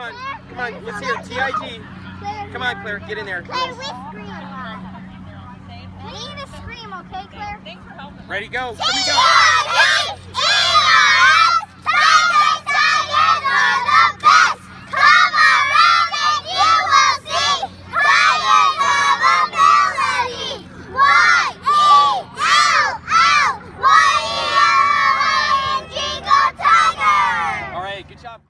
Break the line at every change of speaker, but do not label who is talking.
on. Come on. Let's hear it. T-I-G. Come on, Claire. Get in there.
Claire, we scream a lot. We need to scream, okay, Claire?
Ready, go. Here we go.